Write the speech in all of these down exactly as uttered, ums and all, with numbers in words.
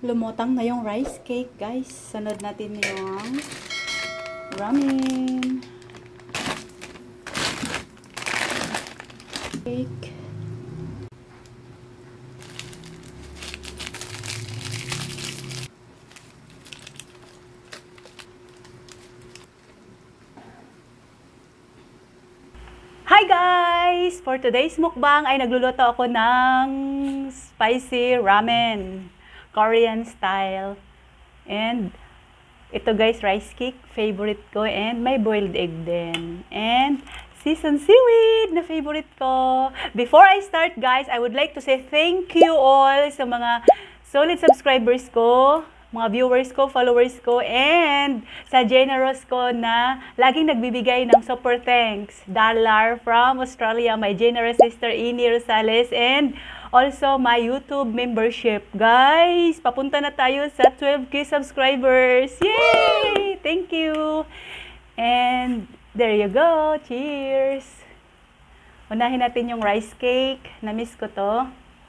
Lumutang na yung rice cake, guys. Sunod natin yung ramen. Cake. Hi guys! For today's mukbang ay nagluluto ako ng spicy ramen. Korean style. And ito guys, rice cake, favorite ko. And may boiled egg din. And seasoned seaweed na favorite ko. Before I start guys, I would like to say thank you all sa mga solid subscribers ko, mga viewers ko, followers ko, and sa generous ko na laging nagbibigay ng super thanks. Dollar from Australia, my generous sister Ini Rosales, and also my YouTube membership. Guys, papunta na tayo sa twelve K subscribers. Yay! Thank you! And there you go. Cheers! Unahin natin yung rice cake. Na-miss ko to.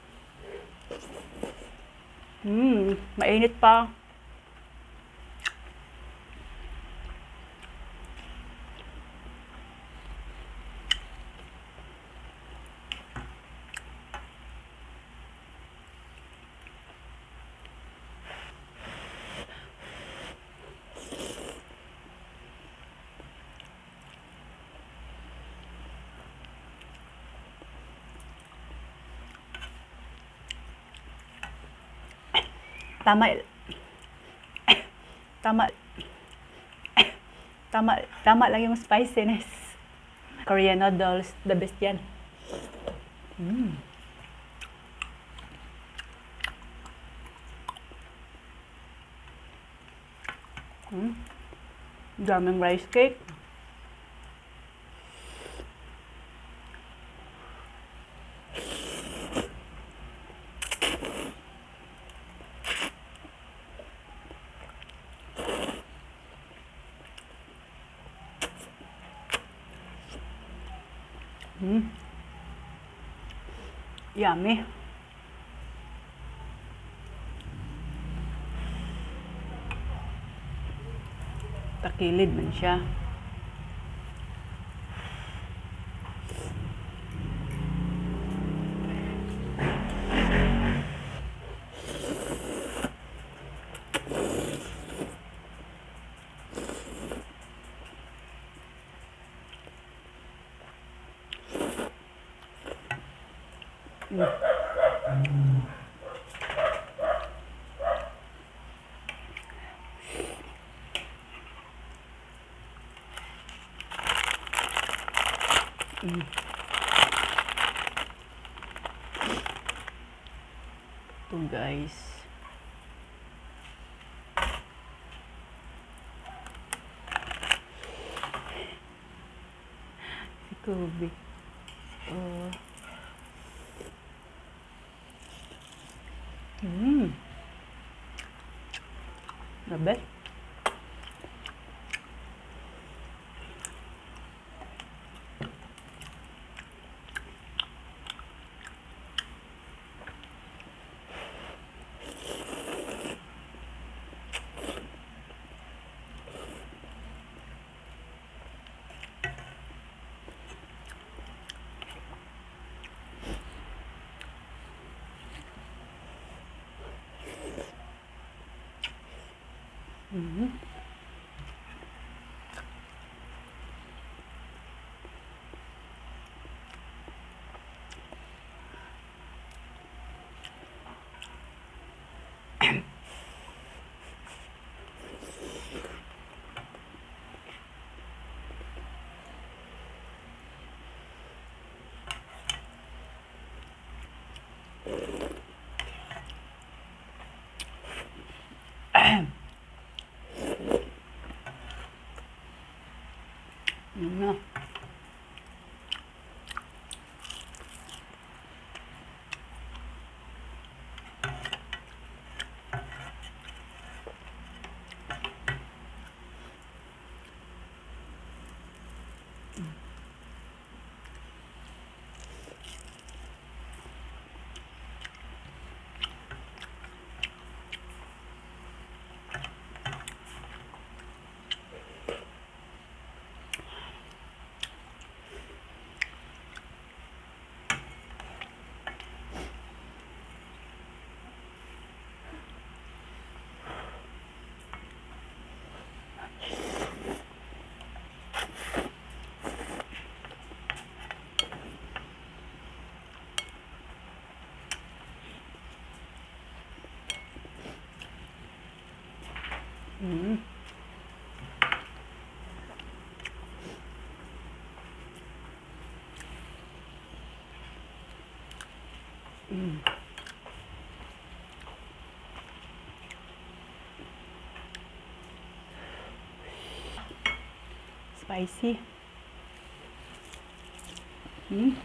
Mmm, mainit pa. Tama. Tama. Tama. Tama lang yung spiciness. Korean noodles, the best yan. Mm. Mm. Daming rice cake. Mm. Yummy. Takilid man siya. Mm. Mm. Ito guys. Si Kobe. Oh. Mm. The best. Mm-hmm. Yun na. Mm. Spicy. Mm.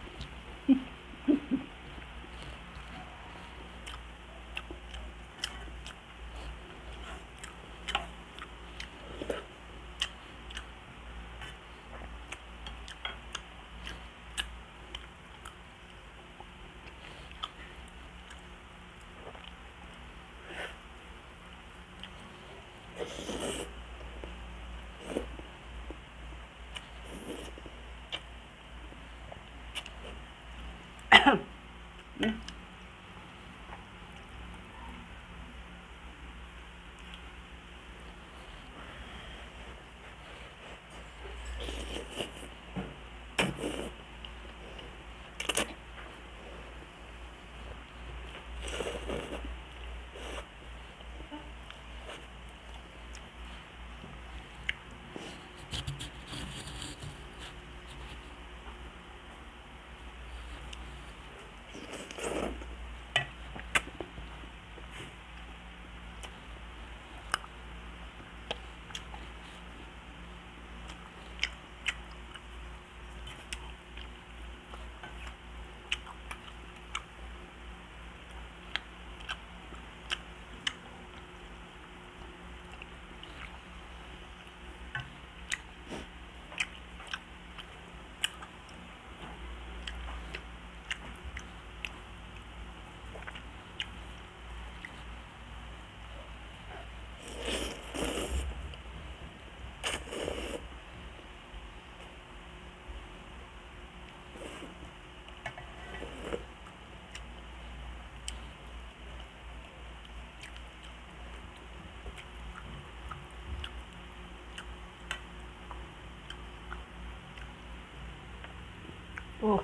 Oh.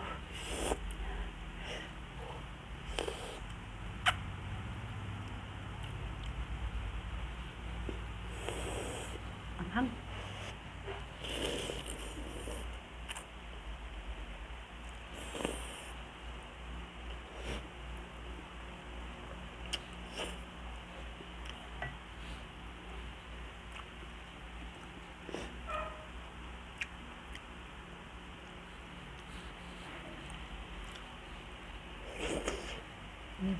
Anghang. Mm.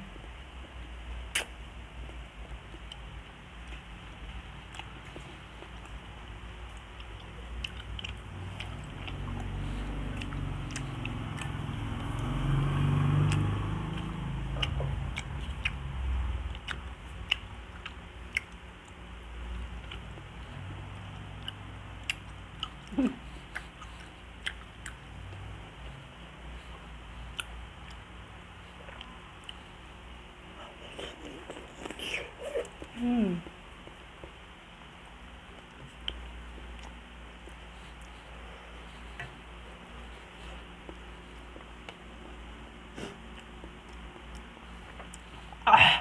Mm. Ah.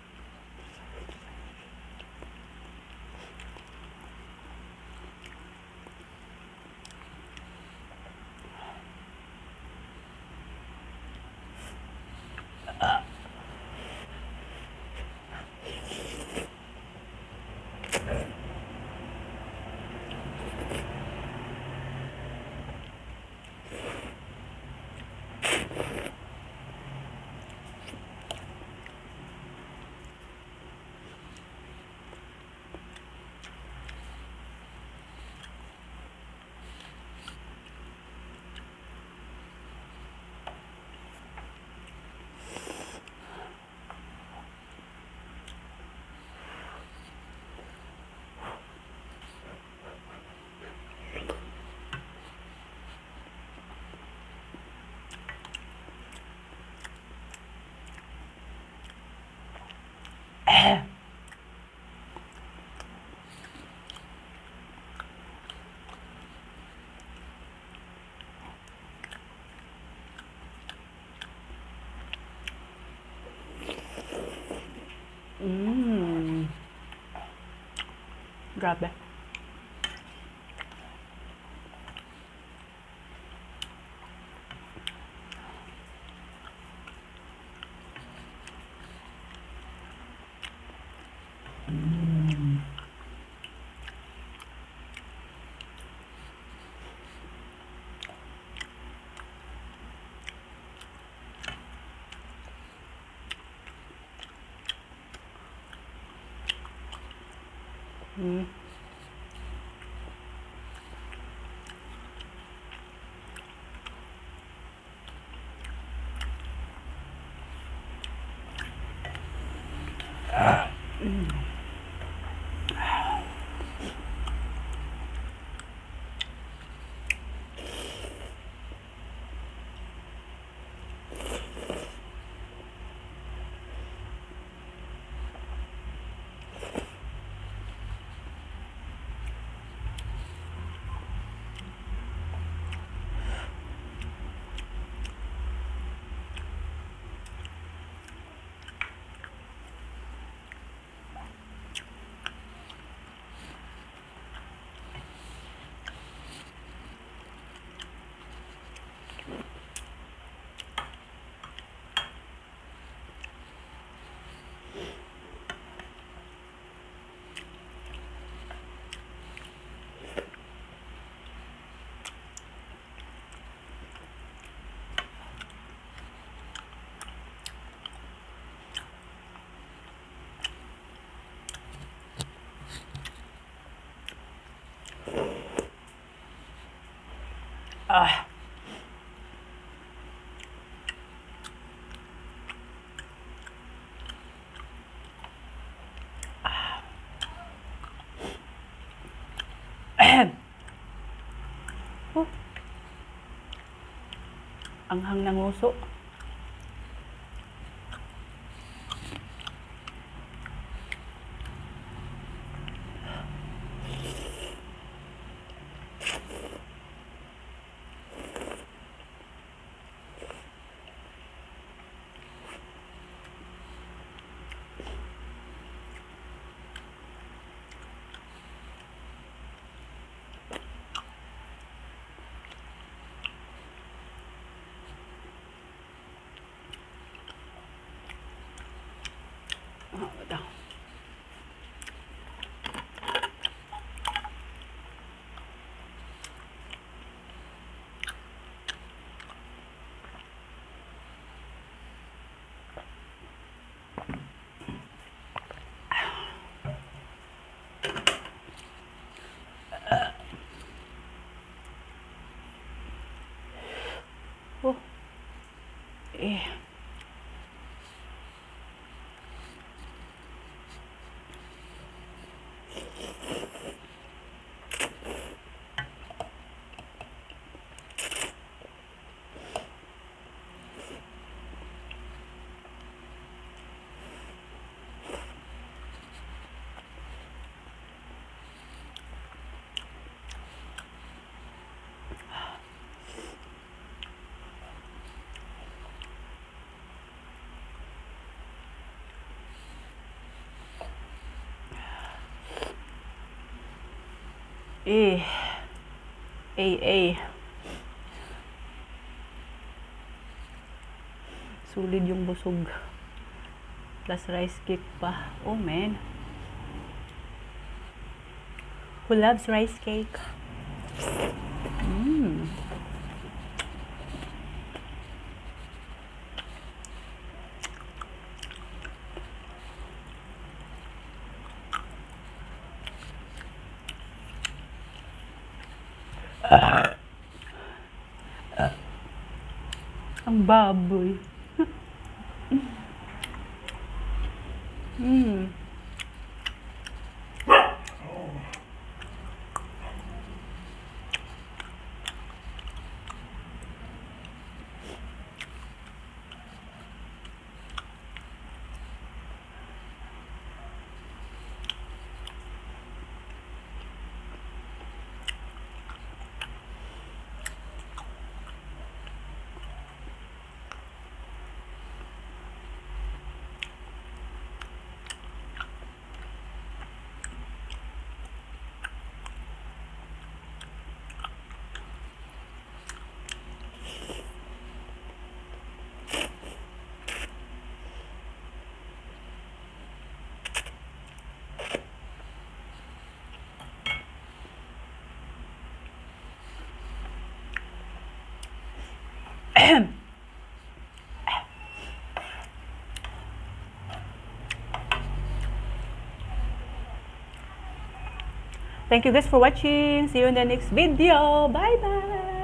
Eh. Mm. Grabe. Mm. Ah. Ahem. Oh. Anghang ng nguso. Oh, ito. Oh. Eh. Eh. Eh, eh. Sulit yung busog. Plus rice cake pa. Oh, man. Who loves rice cake? Mmm. Ah. Ah. Ang baboy. Mmm. Thank you guys for watching. See you in the next video. Bye-bye!